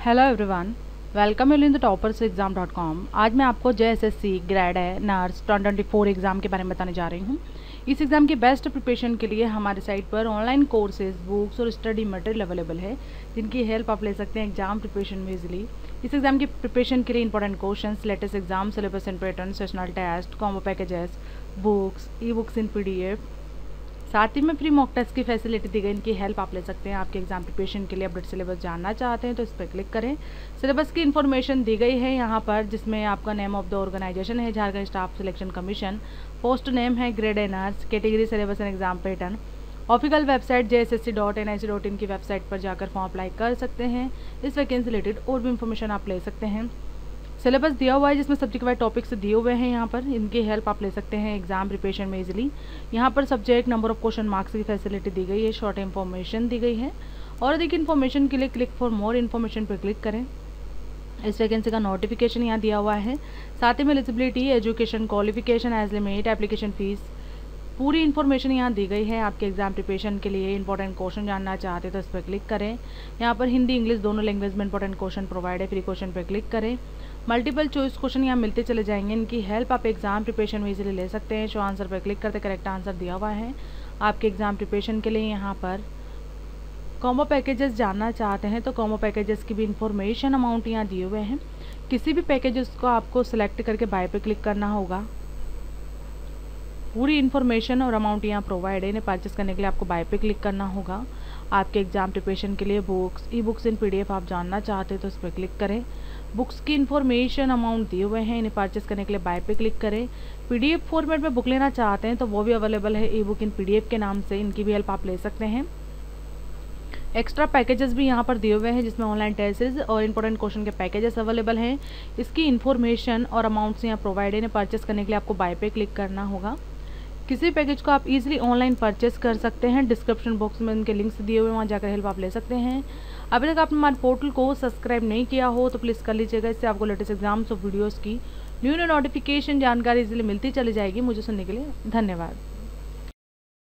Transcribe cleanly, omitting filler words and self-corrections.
Hello everyone, welcome you in the toppersexam.com। आज मैं आपको JSSC ग्रेड है नर्स 2024 एग्ज़ाम के बारे में बताने जा रही हूँ। इस एग्ज़ाम की बेस्ट प्रिपरेशन के लिए हमारे साइट पर ऑनलाइन कोर्सेज, बुक्स और स्टडी मटेरियल अवेलेबल है, जिनकी हेल्प आप ले सकते हैं एग्जाम प्रिपरेशन में इजीली। इस एग्ज़ाम की प्रिपरेशन के लिए important questions, latest exam syllabus and pattern, sessional test, combo packages, books, e books in PDF, साथ ही में फ्री मॉक टेस्ट की फैसिलिटी दी गई। इनकी हेल्प आप ले सकते हैं। आपके एग्जाम प्रिपरेशन के लिए अपडेट सिलेबस जानना चाहते हैं तो इस पर क्लिक करें। सिलेबस की इन्फॉर्मेशन दी गई है यहाँ पर, जिसमें आपका नेम ऑफ द ऑर्गेनाइजेशन है Jharkhand staff selection commission, post name है grade A nurse, category syllabus and exam pattern. Official website jssc.nic.in की वेबसाइट पर जाकर फॉर्म अप्लाई कर सकते हैं। इस वैकेंसी रिलेटेड और भी इंफॉर्मेशन आप ले सकते हैं। सिलेबस दिया हुआ है जिसमें सब्जेक्ट वाइज टॉपिक्स दिए हुए हैं यहाँ पर, इनकी हेल्प आप ले सकते हैं एग्जाम प्रिपरेशन में इजीली। यहाँ पर subject, number of question, marks की फैसिलिटी दी गई है, शॉर्ट इन्फॉर्मेशन दी गई है। और अधिक इन्फॉर्मेशन के लिए क्लिक फॉर मोर इन्फॉर्मेशन पर क्लिक करें। इस वैकेंसी का नोटिफिकेशन यहाँ दिया हुआ है, साथ ही में eligibility, education, qualification, age limit, application fees, पूरी इन्फॉर्मेशन यहाँ दी गई है। आपके एग्जाम प्रिपरेशन के लिए इंपॉर्टेंट क्वेश्चन जानना चाहते हैं तो इस पर क्लिक करें। यहाँ पर हिंदी, इंग्लिश दोनों लैंग्वेज में इंपॉर्टेंट क्वेश्चन प्रोवाइड है। फ्री क्वेश्चन पर क्लिक करें। मल्टीपल चॉइस क्वेश्चन यहाँ मिलते चले जाएंगे। इनकी हेल्प आप एग्जाम प्रिपरेशन में इजीली ले सकते हैं। शो आंसर पर क्लिक करते करेक्ट आंसर दिया हुआ है। आपके एग्जाम प्रिपरेशन के लिए यहाँ पर कॉम्बो पैकेजेस जानना चाहते हैं तो कॉम्बो पैकेजेस की भी इंफॉर्मेशन, अमाउंट यहाँ दिए हुए हैं। किसी भी पैकेजेस को आपको सिलेक्ट करके बाय पे क्लिक करना होगा। पूरी इन्फॉर्मेशन और अमाउंट यहाँ प्रोवाइड है। इन्हें परचेस करने के लिए आपको बाय पे क्लिक करना होगा। आपके एग्जाम प्रिपरेशन के लिए books, e books in PDF आप जानना चाहते हैं तो इस पर क्लिक करें। बुक्स की इन्फॉर्मेशन, अमाउंट दिए हुए हैं। इन्हें परचेस करने के लिए बाय पे क्लिक करें। PDF फॉर्मेट में बुक लेना चाहते हैं तो वो भी अवेलेबल है, ई बुक इन PDF के नाम से। इनकी भी हेल्प आप ले सकते हैं। एक्स्ट्रा पैकेजेस भी यहाँ पर दिए हुए हैं, जिसमें ऑनलाइन टेस्ट और इंपॉर्टेंट क्वेश्चन के पैकेजेस अवेलेबल हैं। इसकी इन्फॉर्मेशन और अमाउंट्स यहाँ प्रोवाइड है। इन्हें परचेस करने के लिए आपको बाय पे क्लिक करना होगा। किसी पैकेज को आप इजीली ऑनलाइन परचेस कर सकते हैं। डिस्क्रिप्शन बॉक्स में उनके लिंक्स दिए हुए हैं, वहाँ जाकर हेल्प आप ले सकते हैं। अभी तक आपने हमारे पोर्टल को सब्सक्राइब नहीं किया हो तो प्लीज़ कर लीजिएगा। इससे आपको लेटेस्ट एग्जाम्स और वीडियोज़ की न्यू नोटिफिकेशन जानकारी इजीली मिलती चली जाएगी। मुझे सुनने के लिए धन्यवाद।